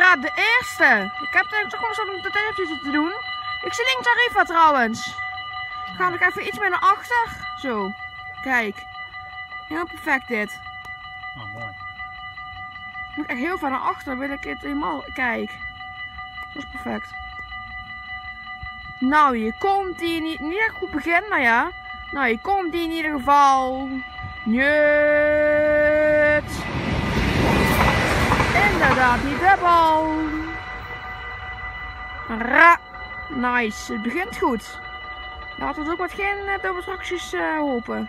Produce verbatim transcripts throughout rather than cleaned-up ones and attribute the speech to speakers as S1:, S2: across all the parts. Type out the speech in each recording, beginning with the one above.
S1: Ra, de eerste. Ik heb denk toch wel eens om de televisie te doen. Ik zie links Arriva trouwens. Ga ik even iets meer naar achter. Zo. Kijk. Heel perfect dit.
S2: Oh, mooi.
S1: Ik moet echt heel ver naar achter, dan wil ik het helemaal. Kijk. Dat is perfect. Nou, je komt hier niet. Niet echt goed begin, maar ja. Nou, je komt hier in ieder geval. Nut. Inderdaad, niet dubbel. Ra. Nice, het begint goed. Laten we ook wat geen uh, dubbeltracties uh, hopen.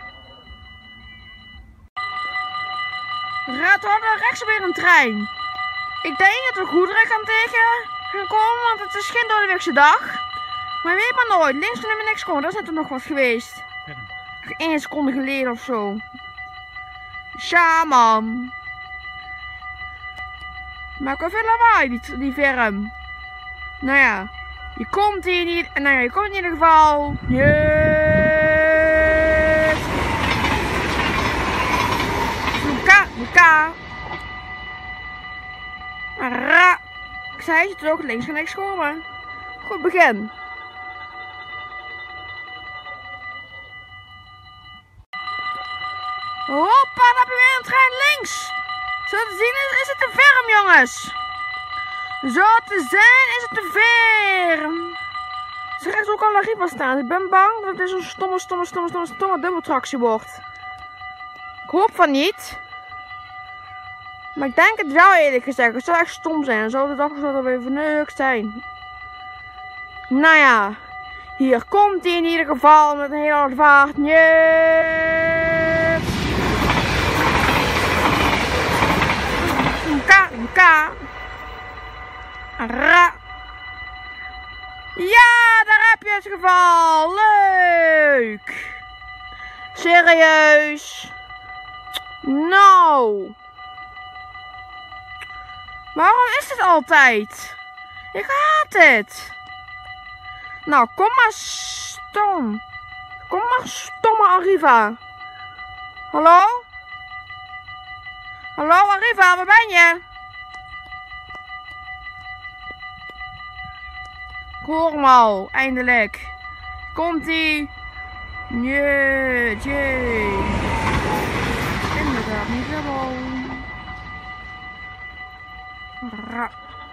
S1: Ra, we hadden rechts weer een trein. Ik denk dat we goederen gaan tegen gaan komen, want het is geen doordeweekse dag. Maar weet maar nooit, links kunnen we niks komen, dat is net er nog wat geweest. één seconde geleden of zo. Ja man. Maak wel veel lawaai die, die firm. Nou ja. Je komt hier niet. Nou ja, je komt in ieder geval. Yes. Ka, ka. Ra. Ik zei het ook, links en links komen. Goed begin. Hoppa, dan heb je weer een trein links. Zo te zien is, is het te ferm, jongens. Zo te zijn is het te ferm. Ze rechts ook al naar Arriva staan. Ik ben bang dat het zo'n stomme, stomme, stomme, stomme, stomme dubbeltractie wordt. Ik hoop van niet. Maar ik denk het wel eerlijk gezegd. Het zou echt stom zijn. Dan zou de dag zo weer verneukt zijn. Nou ja. Hier komt hij in ieder geval met een hele harde vaart. Yes. Ka, ka. Ra. Ja, daar heb je het geval. Leuk. Serieus. Nou. Waarom is dit altijd? Ik haat het. Nou, kom maar stom. Kom maar stomme Arriva. Hallo? Hallo Arriva, waar ben je? Ik hoor hem al, eindelijk. Komt-ie. Jee, jee. Inderdaad, niet helemaal. Ra.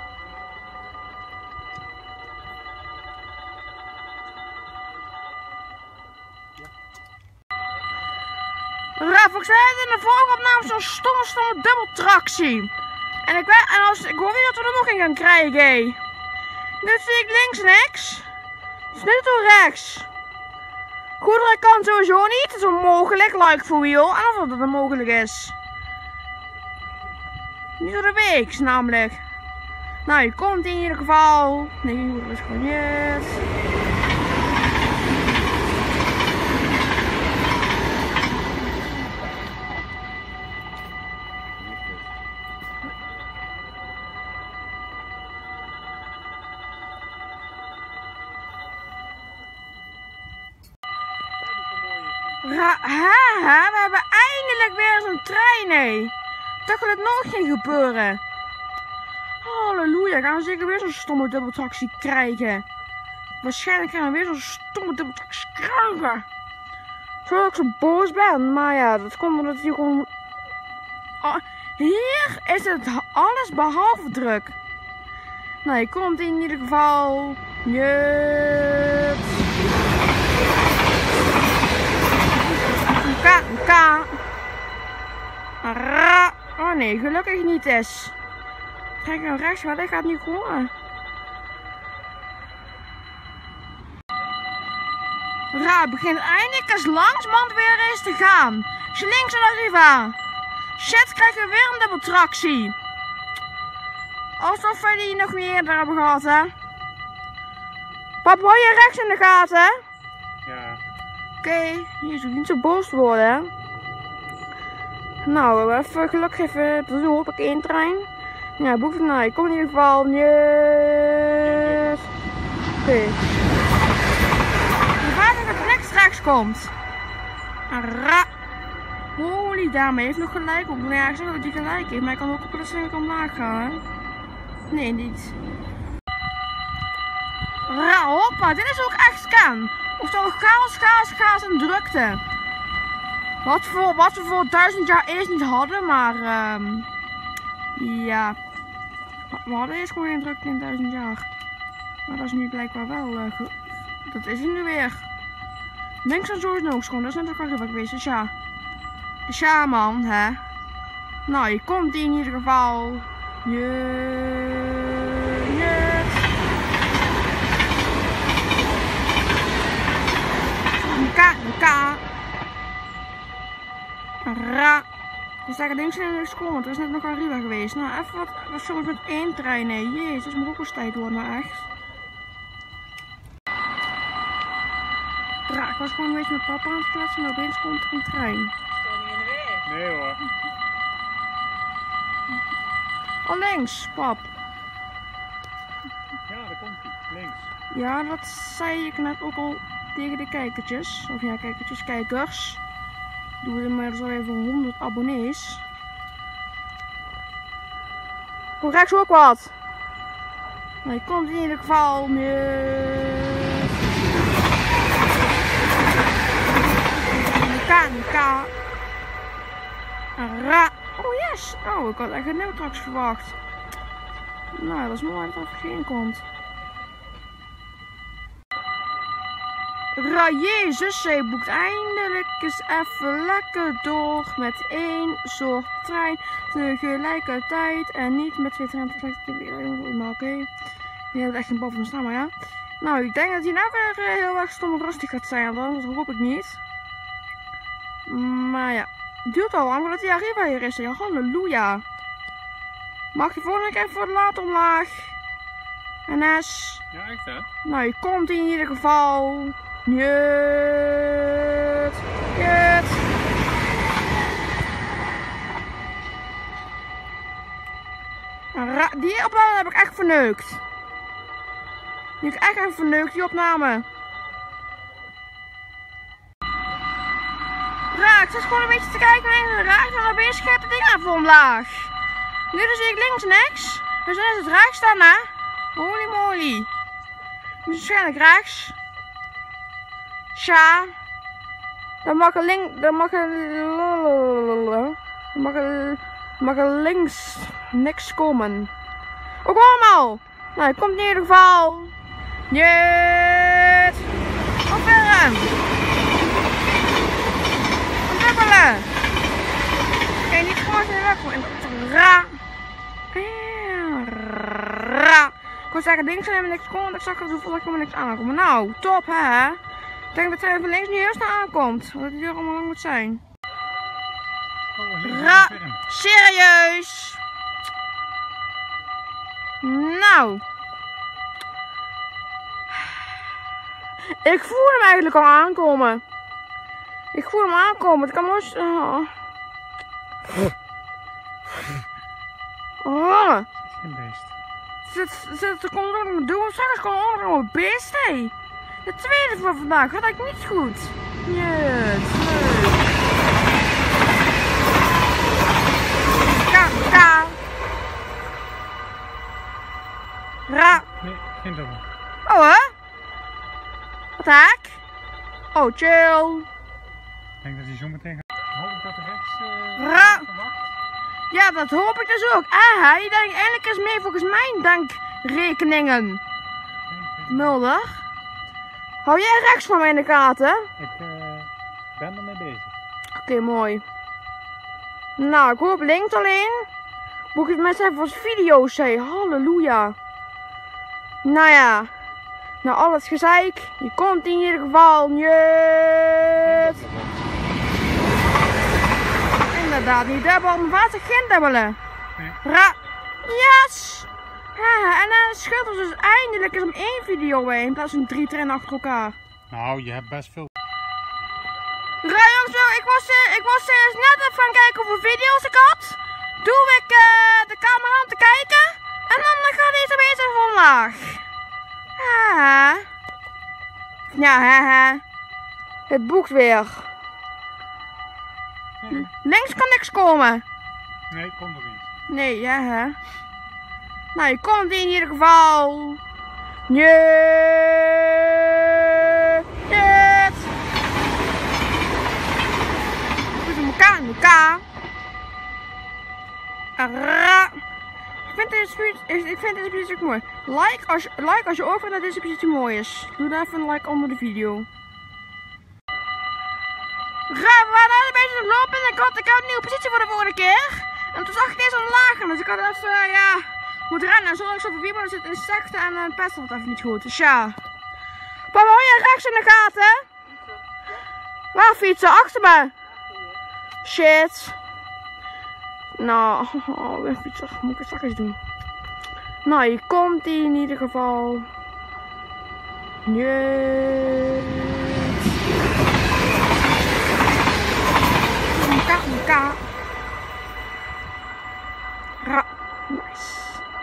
S1: Ra, volgens mij hadden we in de vorige opname zo'n stomme, stomme dubbeltractie. En ik, weet, en als, ik hoor niet dat we er nog in gaan krijgen. Nu zie ik links niks. Dus nu toe rechts. Goederen kan sowieso niet. Het is onmogelijk. Like for wheel. En of dat het mogelijk is. Niet door de week, namelijk. Nou, je komt in ieder geval. Nee, goederen is gewoon yes. Ha, ha, ha, we hebben eindelijk weer zo'n trein, hé. Ik dacht dat het nooit ging gebeuren. Halleluja, gaan we zeker weer zo'n stomme dubbeltractie krijgen. Waarschijnlijk gaan we weer zo'n stomme dubbeltractie krijgen. Zodat ik zo boos ben, maar ja, dat komt omdat hier gewoon... Oh, hier is het alles behalve druk. Nou, je komt in ieder geval... Yes. Ka, ka. Ra. Oh nee, gelukkig niet eens. Kijk nou rechts, maar dat gaat niet komen. Ra, het begint eindelijk eens langzamerhand weer eens te gaan. Als je links naar Arriva. Shit, krijgen we weer een dubbeltractie. Alsof we die nog niet eerder hebben gehad, hè. Pap, hou je rechts in de gaten?
S2: Ja.
S1: Oké, okay, je hoeft niet zo boos te worden, hè. Nou, even gelukkig even, dus hoop ik één trein. Ja, boek nou, ik kom in ieder geval. Yes. Oké. Okay. Ik weet dat het rechts rechts komt. Ra. Holy, dame heeft nog gelijk op. Nou ja, ik zeg dat hij gelijk heeft, maar ik kan ook op de slinker omlaag gaan, hè. Nee, niet. Ra, hoppa, dit is ook echt scan. Oftewel chaos, chaos, chaos en drukte. Wat, voor, wat we voor duizend jaar eerst niet hadden, maar um, ja. We hadden eerst gewoon geen drukte in duizend jaar. Maar dat is nu blijkbaar wel. Uh, dat is het nu weer. Links en zo is nog schoon, dat is net ook al even geweest. Dus ja. Dus ja, man, hè. Nou, je komt die in ieder geval. Je. Je. Ka, ka. Ra. We zeggen links en links komen, want er is net nog Arriva geweest. Nou, even wat. Wat zullen we met één trein? Nee, jezus, het moet ook eens tijd worden, maar echt. Ra, ik was gewoon een beetje met papa aan het kletsen en opeens komt er een trein.
S2: Stel niet in de weg. Nee hoor.
S1: Oh, links, pap.
S2: Ja, daar komt hij. Links.
S1: Ja, dat zei ik net ook al tegen de kijkertjes. Of ja, kijkertjes, kijkers. Doen we inmiddels al even honderd abonnees. Hoe rechts ook wat? Nou, je komt in ieder geval nu. Ka, ka. Ra. Oh yes. Oh, ik had echt een Neutrax verwacht. Nou, dat is mooi dat er geen komt. Ra, jezus, zij boekt eindelijk eens even lekker door met één soort trein tegelijkertijd en niet met twee treinen tegelijkertijd. Maar oké, okay. Je hebt echt geen bal van staan, maar ja. Nou, ik denk dat hij nou weer heel erg stom en rustig gaat zijn, dat hoop ik niet. Maar ja, het duurt al lang voordat die Arriva hier is. Ja, halleluja. Mag je volgende keer even wat later omlaag? N S.
S2: Ja, echt hè?
S1: Nou, je komt in ieder geval. Jut. Jut. Die opname heb ik echt verneukt. Die heb ik echt even verneukt, die opname. Ra, ik zit gewoon een beetje te kijken en raak dan opeens scherp het ding even omlaag. Nu dan zie ik links niks. Dus dan is het rechts dan, hè? Holy moly. Nu is het waarschijnlijk rechts. Tja. Dan mag er links. Dan mag er. Dan mag er. Mag er links niks komen. Ook allemaal. Nou, het komt in ieder geval. Jut. Opwerren. Dubbelen. Oké, niet gewoon zijn weg. Ra. Ra. Ik wil zeggen, links en niks komen, want ik zag er zo voel ik helemaal niks aankomen. Nou, top hè. Ik denk dat de trein van links nu heel snel aankomt. Want het hier allemaal lang moet zijn. Ra. Serieus. Nou. Ik voel hem eigenlijk al aankomen. Ik voel hem aankomen. Het kan nooit. Oh. Oh.
S2: Geen beest.
S1: Zit, zit, er komt ook nog een doel. Straks komt er ook nog een beest. Hey. De tweede voor vandaag gaat eigenlijk niet goed. Yes. Leuk. Ka, ka. Ra.
S2: Nee, geen dubbel.
S1: Oh hè? Wat hek? Oh, chill.
S2: Ik denk dat hij zo meteen gaat. Hoop ik dat er rechts. Uh,
S1: Ra. Ja, dat hoop ik dus ook. Ah, je denkt eindelijk eens mee volgens mijn denkrekeningen. Mulder. Hou jij rechts van mij in de gaten?
S2: Ik uh, ben ermee bezig.
S1: Oké, okay, mooi. Nou, ik hoop links alleen. Moet ik het met even wat video's zeggen. Halleluja. Nou ja. Nou, al het gezeik. Je komt in ieder geval. Jut. Inderdaad, niet dubbel. Maar wat zegt geen dubbele? Ra. Yes. Ja, en dan scheelt er dus eindelijk eens om één video heen. In plaats van drie treinen achter elkaar.
S2: Nou, je hebt best veel.
S1: Ra, jongens, ik was, uh, ik was uh, net even gaan kijken hoeveel video's ik had. Doe ik uh, de camera aan te kijken. En dan uh, gaat deze opeens even omlaag. Ja, ja, hè, hè. Het boekt weer.
S2: Nee.
S1: Links kan niks komen.
S2: Nee, komt nog niet.
S1: Nee, ja, hè. Nou, je komt in ieder geval. Nee. Dit. Goed in elkaar, in elkaar. Ra. Ik vind deze positie, ik vind deze positie ook mooi. Like als, je, like als je ook vindt dat deze positie mooi is. Doe dan even een like onder de video. Ra, we waren al een beetje aan het lopen en ik had, ik had een nieuwe positie voor de volgende keer. En toen zag ik deze omlaag, dus ik had even, uh, ja, moeten rennen. En zolang ik zo voorbij ben, zitten insecten en een uh, pest wat even niet goed. Dus ja. Papa, hou je rechts in de gaten? Waar fietsen? Achter me. Shit. Nou, oh, een fietser. Moet ik het straks eens doen? Nou, hier komt hij in ieder geval. Nee. Meka, meka. Ra. Nice.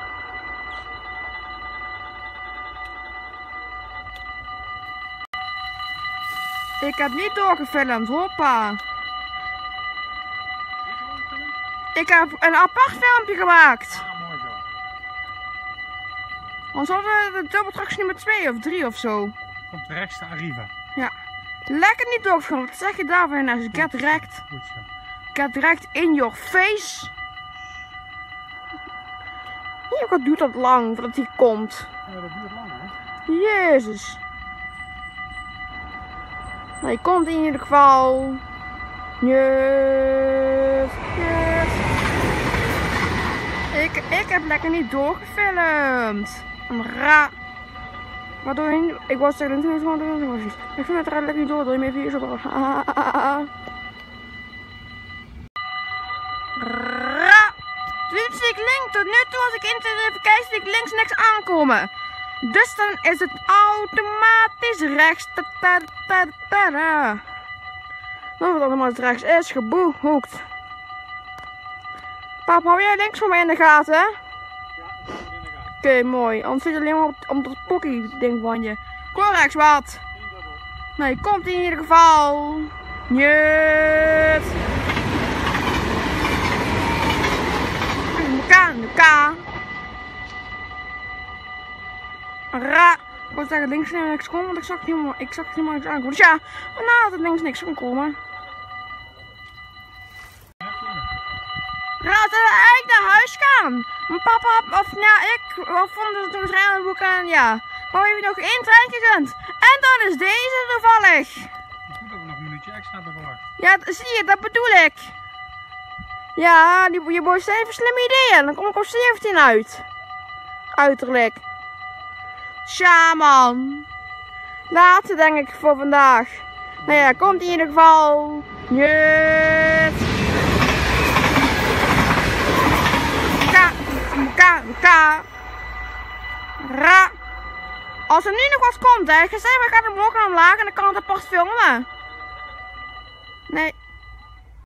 S1: Ik heb niet doorgefilmd, hoppa. Ik heb een apart filmpje gemaakt.
S2: Ah, mooi zo.
S1: Anders hadden we de dubbeltractie nummer twee of drie of zo.
S2: Komt rechts de Arriva.
S1: Ja. Lekker niet doorgefilmd. Wat zeg je daarvoor nou? Get direct.
S2: Goed zo.
S1: Get direct in your face. Hier, wat duurt dat lang voordat hij komt?
S2: Ja, dat duurt lang, hè?
S1: Jezus. Nou, je komt in ieder geval. Yes, yes. Ik, ik heb lekker niet doorgefilmd. Een ra. Waardoor je, ik was er niet gewoon doen. Ik vind het er lekker niet door. Doe je mee vier zo. Ra. Dit zie ik links. Tot nu toe als ik in even kijk, zie ik links niks aankomen. Dus dan is het automatisch rechts. Ta ta ta ta ta. Nou, wat allemaal rechts is, geboekt. Papa, hou jij links voor mij in de gaten?
S2: Ja, ik heb het in de gaten.
S1: Oké, okay, mooi. Anders zit je alleen maar op, op dat pokkie ding van je. Kom rechts, wat? Nou, je komt in ieder geval. Niet. In elkaar, in elkaar. Ra. Ik wou zeggen links niks komen, want ik zag helemaal, ik zag helemaal niks aankomen. Dus ja, vandaar dat het links niks kon komen. Laten we eigenlijk naar huis gaan. Mijn papa, of ja, ik, of vonden het toen het boek aan, ja. Papa heeft nog één trein gegund. En dan is deze toevallig.
S2: Het is goed dat we nog een minuutje extra hebben gewacht.
S1: Ja, zie je, dat bedoel ik. Ja, die, je boys heeft slimme ideeën. Dan kom ik op zeventien uit. Uiterlijk. Tja, man. Laatste denk ik voor vandaag. Nou ja, komt in ieder geval. Yes. Ka, ka, ka. Ra. Als er nu nog wat komt, hè. Gezegd, we gaan hem ook naar omlaag en dan kan het apart filmen. Nee.